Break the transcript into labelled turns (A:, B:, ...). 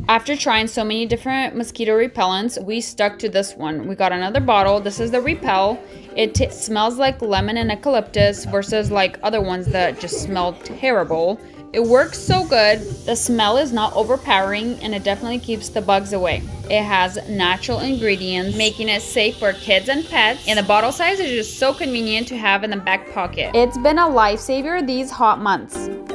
A: After trying so many different mosquito repellents, we stuck to this one. We got another bottle. This is the Repel. It smells like lemon and eucalyptus versus like other ones that just smell terrible. It works so good. The smell is not overpowering and it definitely keeps the bugs away. It has natural ingredients, making it safe for kids and pets. And the bottle size is just so convenient to have in the back pocket. It's been a lifesaver these hot months.